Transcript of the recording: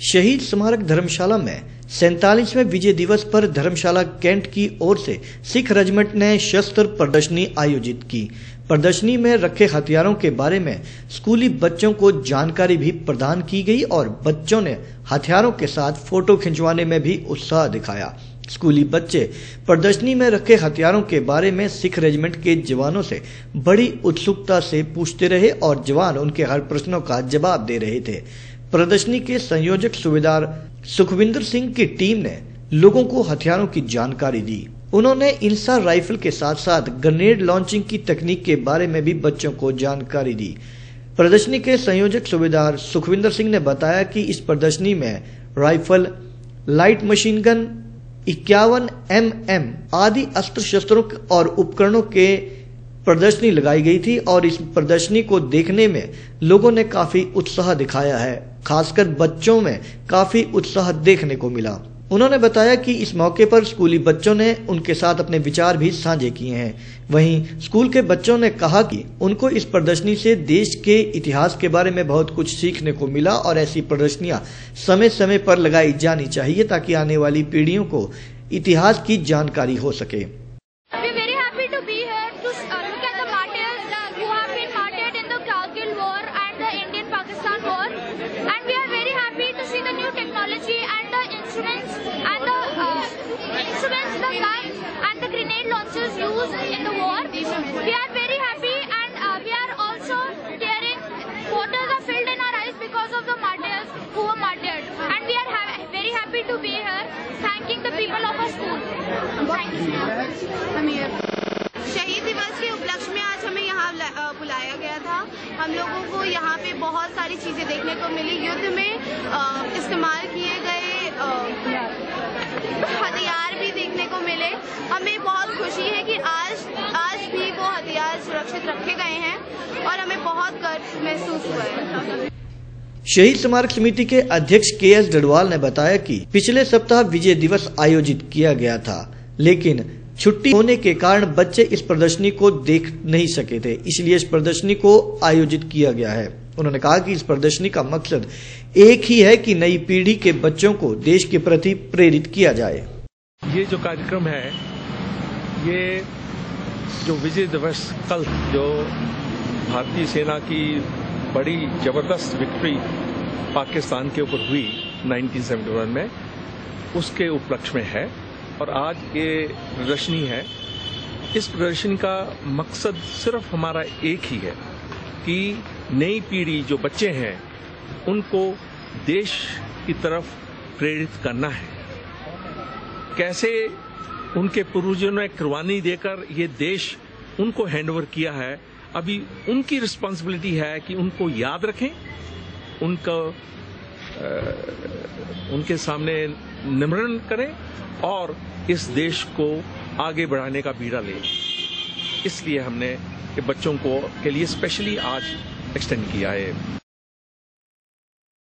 शहीद स्मारक धर्मशाला में 47वें विजय दिवस पर धर्मशाला कैंट की ओर से सिख रेजिमेंट ने शस्त्र प्रदर्शनी आयोजित की। प्रदर्शनी में रखे हथियारों के बारे में स्कूली बच्चों को जानकारी भी प्रदान की गई और बच्चों ने हथियारों के साथ फोटो खिंचवाने में भी उत्साह दिखाया। स्कूली बच्चे प्रदर्शनी में रखे हथियारों के बारे में सिख रेजिमेंट के जवानों से बड़ी उत्सुकता से पूछते रहे और जवान उनके हर प्रश्नों का जवाब दे रहे थे। प्रदर्शनी के संयोजक सूबेदार सुखविंदर सिंह की टीम ने लोगों को हथियारों की जानकारी दी। उन्होंने इंसा राइफल के साथ साथ ग्रेनेड लॉन्चिंग की तकनीक के बारे में भी बच्चों को जानकारी दी। प्रदर्शनी के संयोजक सूबेदार सुखविंदर सिंह ने बताया कि इस प्रदर्शनी में rifle, light machine gun, 51 mm आदि अस्त्र शस्त्रों और उपकरणों के प्रदर्शनी लगाई गई थी और इस प्रदर्शनी को देखने में लोगों ने काफी उत्साह दिखाया है। खासकर बच्चों में काफी उत्साह देखने को मिला। उन्होंने बताया कि इस मौके पर स्कूली बच्चों ने उनके साथ अपने विचार भी साझे किए हैं। वहीं स्कूल के बच्चों ने कहा कि उनको इस प्रदर्शनी से देश के इतिहास के बारे में बहुत कुछ सीखने को मिला और ऐसी प्रदर्शनियां समय समय पर लगाई जानी चाहिए ताकि आने वाली पीढ़ियों को इतिहास की जानकारी हो सके। Used in the war. We are very happy and we are also tearing waters are filled in our eyes because of the martyrs who were martyred, and we are very happy to be here thanking the people of our school. Thank you. शहीद दिवस के उपलक्ष्य में आज हमें यहाँ बुलाया गया था। हम लोगों को यहाँ पे बहुत सारी चीजें देखने को मिली। युद्ध में इस्तेमाल किए गए हथियार भी देखने को मिले। हमें बहुत खुशी है कि आज भी वो हथियार सुरक्षित रखे गए हैं और हमें बहुत गर्व महसूस हुआ है। शहीद स्मारक समिति के अध्यक्ष KS डडवाल ने बताया कि पिछले सप्ताह विजय दिवस आयोजित किया गया था, लेकिन छुट्टी होने के कारण बच्चे इस प्रदर्शनी को देख नहीं सके थे, इसलिए इस प्रदर्शनी को आयोजित किया गया है। उन्होंने कहा कि इस प्रदर्शनी का मकसद एक ही है कि नई पीढ़ी के बच्चों को देश के प्रति प्रेरित किया जाए। ये जो कार्यक्रम है, ये जो विजय दिवस कल जो भारतीय सेना की बड़ी जबरदस्त विक्ट्री पाकिस्तान के ऊपर हुई 1971 में, उसके उपलक्ष्य में है और आज ये प्रदर्शनी है। इस प्रदर्शनी का मकसद सिर्फ हमारा एक ही है कि नई पीढ़ी जो बच्चे हैं उनको देश की तरफ प्रेरित करना है। कैसे उनके पूर्वजों ने कुर्बानी देकर ये देश उनको हैंडओवर किया है, अभी उनकी रिस्पांसिबिलिटी है कि उनको याद रखें, उनके सामने निमरण करें और इस देश को आगे बढ़ाने का बीड़ा लें। इसलिए हमने बच्चों के लिए स्पेशली आज एक्सटेंड किया है।